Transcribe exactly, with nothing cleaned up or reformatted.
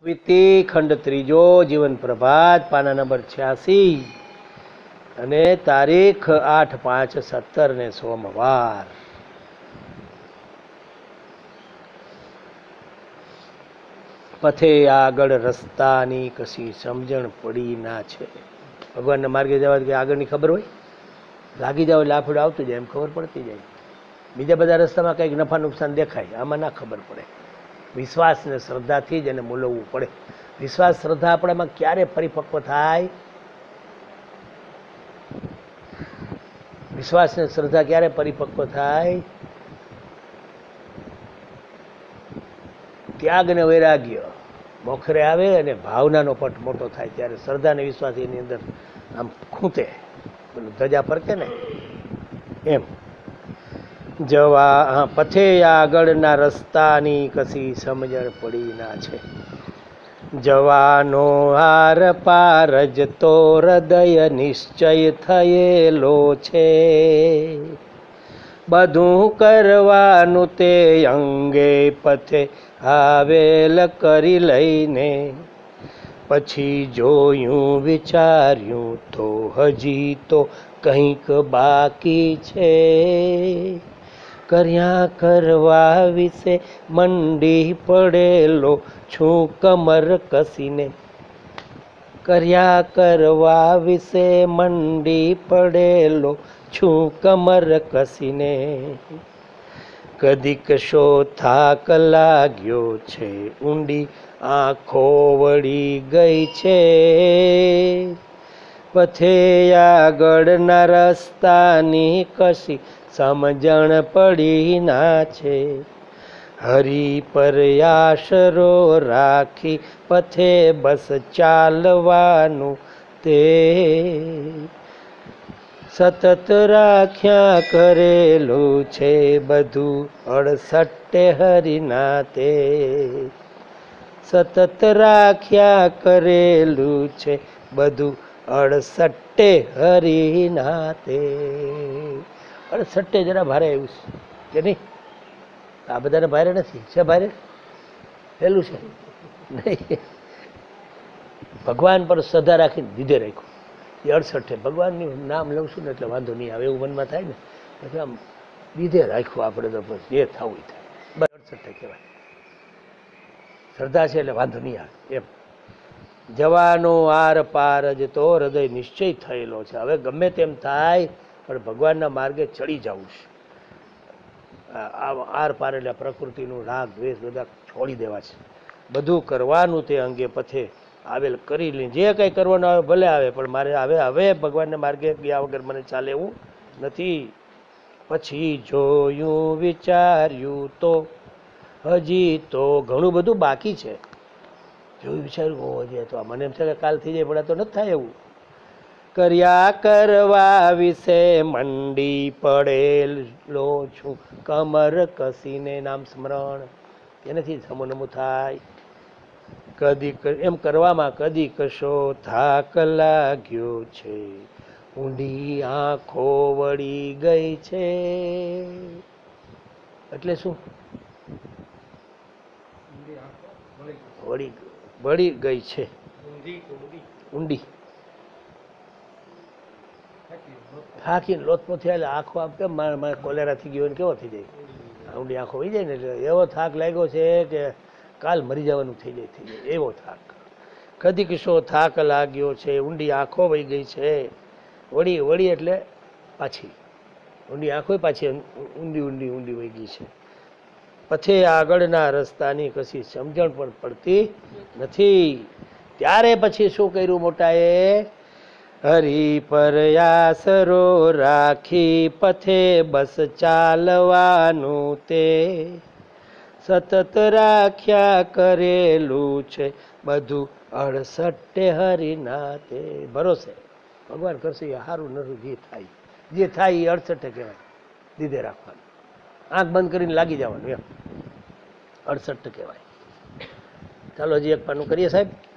વિતિ ખંડ ત્રીજો જીવન પ્રભાત પાના નંબર છ્યાસી અને તારીખ આઠ પાંચ સત્તર ને સોમવાર. પથે આગળ રસ્તાની કશી સમજણ પડી ના છે. ભગવાનના માર્ગે જવા કે આગળની ખબર હોય, લાગી જાવ એટલે આફડું આવતું જાય, એમ ખબર પડતી જાય. બીજા બધા રસ્તામાં કંઈક નફા નુકસાન દેખાય, આમાં ના ખબર પડે. વિશ્વાસ ને શ્રદ્ધાથી જ એને મૂલવવું પડે. વિશ્વાસ શ્રદ્ધા આપણામાં ક્યારે પરિપક્વ થાય? વિશ્વાસ ને શ્રદ્ધા ક્યારે પરિપક્વ થાય? ત્યાગ ને વૈરાગ્ય મોખરે આવે અને ભાવનાનો પટ મોટો થાય ત્યારે શ્રદ્ધા ને વિશ્વાસ એની અંદર આમ ખૂંતે, પેલું ધજા ફરકે ને એમ. જવા પથે આગળના રસ્તાની કશી સમજણ પડી ના છે. જવાનો હાર પાર જ તો હૃદય નિશ્ચય થયેલો છે. બધું કરવાનું તે અંગે પથે આવેલ કરી લઈને, પછી જોયું વિચાર્યું તો હજી તો કંઈક બાકી છે. કર્યા કરવા વિશે મંડી પડેલો છું કમર કસીને. કર્યા કરવા વિશે મંડી પડેલો છું કમર કસીને. કદીક શો થાક લાગ્યો છે, ઊંડી આંખો વળી ગઈ છે. પથે આગળના રસ્તાની કશી સમજણ પડી ના છે. હરી પર આશરો રાખી પથે બસ ચાલવાનું તે, સતત રાખ્યા કરેલું છે બધું અડસટ્ટે હરિના તે. સતત રાખ્યા કરેલું છે બધું અડસટ્ટે હરિના તે. અડસટ્ટે જરા ભારે આવ્યું છે કે નહીં? આ બધાને ભારે નથી છે? ભારે પેલું છે નહીં. ભગવાન પર શ્રદ્ધા રાખીને દીધે રાખ્યું એ અડસઠે. ભગવાનનું નામ લઉં છું ને એટલે વાંધો નહીં આવે એવું મનમાં થાય ને, પછી આમ દીધે રાખ્યું આપણે તો બસ જે થવું થાય. બસ અડસઠે કહેવાય. શ્રદ્ધા છે એટલે વાંધો નહીં આવે એમ. જવાનો આર પાર જ તો હૃદય નિશ્ચય થયેલો છે. હવે ગમે તેમ થાય પણ ભગવાનના માર્ગે ચડી જવું છે. આર પાર એટલે પ્રકૃતિનું રાગ દ્વેષ બધા છોડી દેવા છે. બધું કરવાનું તે અંગે પથે આવેલ કરી લે. જે કંઈ કરવાનું આવે ભલે આવે, પણ મારે હવે હવે ભગવાનના માર્ગે ગયા વગર મને ચાલે એવું નથી. પછી જોયું વિચાર્યું તો હજી તો ઘણું બધું બાકી છે. જોયું વિચાર્યું હોવો જોઈએ તો મને એમ છે કે કાલ થઈ જાય, પણ તો નથી થાય એવું. કર્યા કરવા વિશે મંડી પડેલો છું કમર કસીને. નામ સ્મરણ એનાથી સમૂહ થાય. કદી એમ કરવામાં કદી કશો થાક લાગ્યો છે, ઊંડી આંખો વળી ગઈ છે. એટલે શું? વળી વળી ગઈ છે, ઊંડી થાકીને લોથપો થયા એટલે આંખો આમ કેમ મારે કોલેરા થઈ ગયો ને કેવો થઈ જાય, ઊંડી આંખો વહી જાય ને એટલે એવો થાક લાગ્યો છે કે કાલ મરી જવાનું થઈ જાય થઈ જાય એવો થાક. કદી કિશો થાક લાગ્યો છે, ઊંડી આંખો વહી ગઈ છે. વળી વળી એટલે પાછી ઊંડી આંખો પાછી ઊંડી ઊંડી ઊંડી વહી ગઈ છે. પછે આગળના રસ્તાની કશી સમજણ પણ પડતી નથી. ત્યારે પછી શું કર્યું મોટાએ? હરી પર આસરો રાખી પથે બસ ચાલવાનું તે, સતત રાખ્યા કરેલું છે બધું અડસટ્ટે હરિના તે. ભરોસે ભગવાન કરશે એ સારું નરું જે થાય જે થાય એ અડસઠે કહેવાય. દીધે રાખવાનું, આંખ બંધ કરીને લાગી જવાનું એમ અડસઠ કહેવાય. ચાલો હજી એક પાનું કરીએ સાહેબ.